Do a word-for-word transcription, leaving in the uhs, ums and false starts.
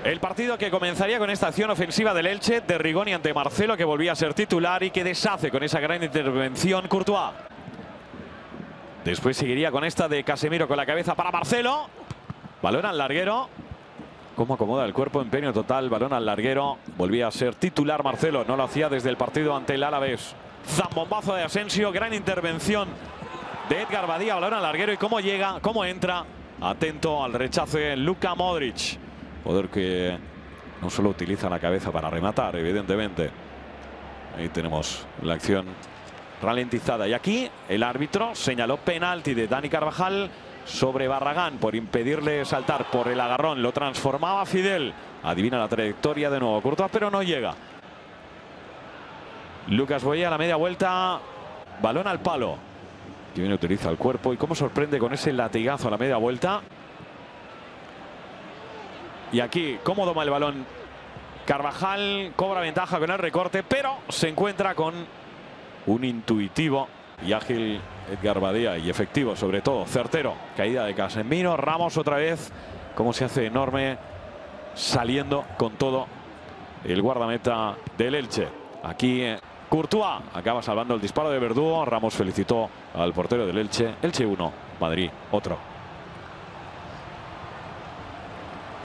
El partido que comenzaría con esta acción ofensiva del Elche, de Rigoni ante Marcelo, que volvía a ser titular y que deshace con esa gran intervención Courtois. Después seguiría con esta de Casemiro con la cabeza para Marcelo. Balón al larguero. Cómo acomoda el cuerpo, empeño total, balón al larguero. Volvía a ser titular Marcelo, no lo hacía desde el partido ante el Alavés. Zambombazo de Asensio, gran intervención de Edgar Badía, balón al larguero. Y cómo llega, cómo entra, atento al rechazo de Luka Modric. Jugador que no solo utiliza la cabeza para rematar, evidentemente. Ahí tenemos la acción ralentizada. Y aquí el árbitro señaló penalti de Dani Carvajal sobre Barragán por impedirle saltar por el agarrón. Lo transformaba Fidel. Adivina la trayectoria de nuevo Courtois, pero no llega. Lucas Boyé a la media vuelta. Balón al palo. Que viene, utiliza el cuerpo. Y cómo sorprende con ese latigazo a la media vuelta. Y aquí, cómo doma el balón Carvajal. Cobra ventaja con el recorte, pero se encuentra con un intuitivo y ágil Edgar Badía, y efectivo sobre todo, certero. Caída de Casemiro, Ramos otra vez, cómo se hace enorme, saliendo con todo el guardameta del Elche. Aquí eh, Courtois acaba salvando el disparo de Verdugo. Ramos felicitó al portero del Elche. Elche uno, Madrid otro.